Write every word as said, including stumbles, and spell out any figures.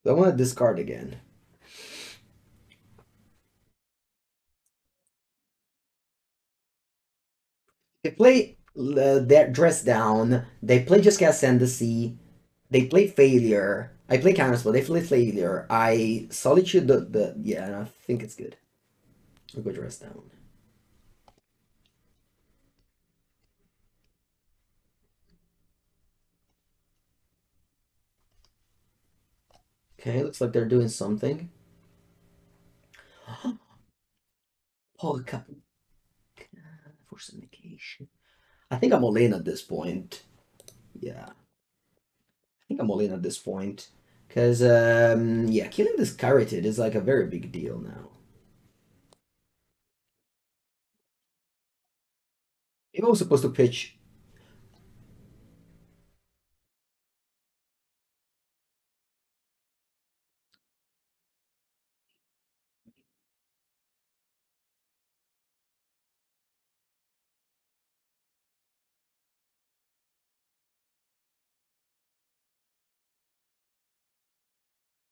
I want to discard again. They play uh, their dress down. They play just cast Send the Sea. They play failure. I play Counterspell. They play failure. I solitude the, the yeah. I think it's good. I'll go dress down. Okay, looks like they're doing something. Polka for syndication. I think I'm all in at this point. Yeah, I think I'm all in at this point. Because, um, yeah, killing this carotid is like a very big deal now. If I was supposed to pitch